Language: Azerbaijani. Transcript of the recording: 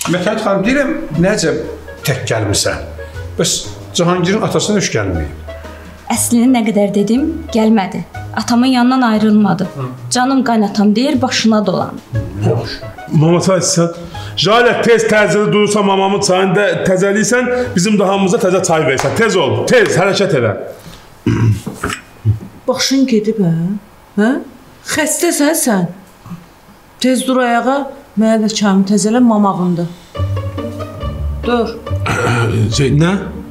Mətəd xanım, deyirəm, necə tək gəlmirsən? Bəs Cahangirin atasına üç gəlməyib. Əslini nə qədər dedim, gəlmədi. Atamın yanından ayrılmadı. Canım qaynatam deyir, başına dolan. Mama çay içsən. Jalə tez təzəli durursan mamamın çayında təzəliysən, bizim də hamımıza təzə çay versən. Tez ol, tez, hərəkət elə. Başın gedib, hə? Xəstəsən sən. Tez dur ayağa, mənə də çayımı təzələ mamağında. Dur. Nə?